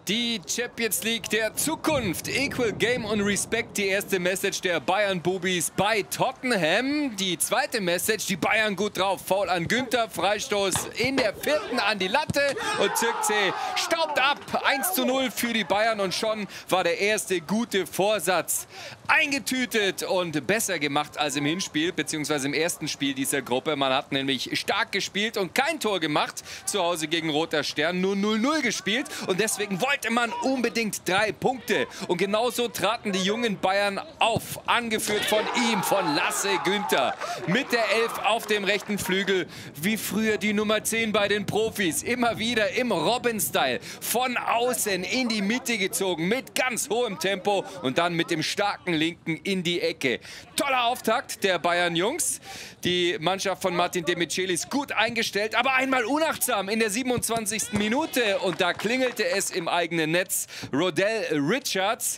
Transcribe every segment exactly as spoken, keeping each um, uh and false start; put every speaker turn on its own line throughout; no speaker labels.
Die Champions League der Zukunft. Equal Game und Respect, die erste Message der Bayern-Bubis bei Tottenham. Die zweite Message, die Bayern gut drauf. Foul an Günther, Freistoß in der vierten an die Latte und Zirkzee staubt ab. eins zu null für die Bayern und schon war der erste gute Vorsatz eingetütet und besser gemacht als im Hinspiel, beziehungsweise im ersten Spiel dieser Gruppe. Man hat nämlich stark gespielt und kein Tor gemacht. Zu Hause gegen Roter Stern nur null null gespielt und deswegen wollte man unbedingt drei Punkte. Und genauso traten die jungen Bayern auf, angeführt von ihm, von Lasse Günther. Mit der Elf auf dem rechten Flügel, wie früher die Nummer zehn bei den Profis. Immer wieder im Robben-Style, von außen in die Mitte gezogen, mit ganz hohem Tempo und dann mit dem starken Linken in die Ecke. Toller Auftakt der Bayern-Jungs. Die Mannschaft von Martin Demichelis gut eingestellt, aber einmal unachtsam in der siebenundzwanzigsten Minute. Und da klingelte es im eigenen Netz. Rodell Richards,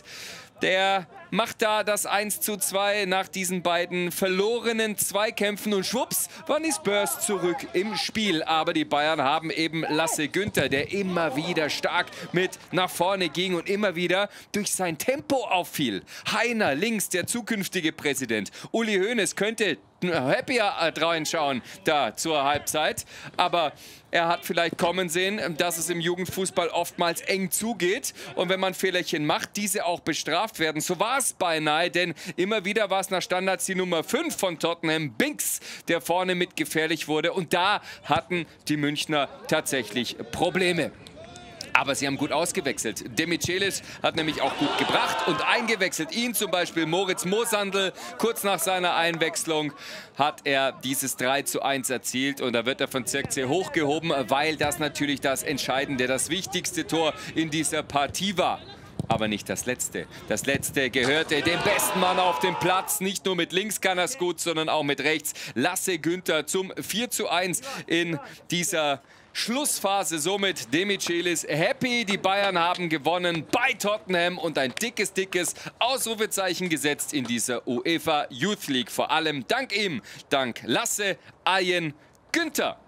der macht da das eins zu zwei nach diesen beiden verlorenen Zweikämpfen und schwupps waren die Spurs zurück im Spiel. Aber die Bayern haben eben Lasse Günther, der immer wieder stark mit nach vorne ging und immer wieder durch sein Tempo auffiel. Heiner links, der zukünftige Präsident. Uli Hoeneß könnte happier reinschauen da zur Halbzeit, aber er hat vielleicht kommen sehen, dass es im Jugendfußball oftmals eng zugeht und wenn man Fehlerchen macht, diese auch bestraft werden. So war es beinahe, denn immer wieder war es nach Standards die Nummer fünf von Tottenham, Binks, der vorne mit gefährlich wurde und da hatten die Münchner tatsächlich Probleme. Aber sie haben gut ausgewechselt. Demichelis hat nämlich auch gut gebracht und eingewechselt. Ihn zum Beispiel Moritz Moosandl. Kurz nach seiner Einwechslung hat er dieses drei zu eins erzielt. Und da wird er von Zirkzee hochgehoben, weil das natürlich das entscheidende, das wichtigste Tor in dieser Partie war. Aber nicht das letzte. Das letzte gehörte dem besten Mann auf dem Platz. Nicht nur mit links kann er es gut, sondern auch mit rechts. Lasse Günther zum vier zu eins in dieser Schlussphase. Somit Demichelis happy. Die Bayern haben gewonnen bei Tottenham und ein dickes, dickes Ausrufezeichen gesetzt in dieser UEFA Youth League. Vor allem dank ihm, dank Lasse Arjen Günther.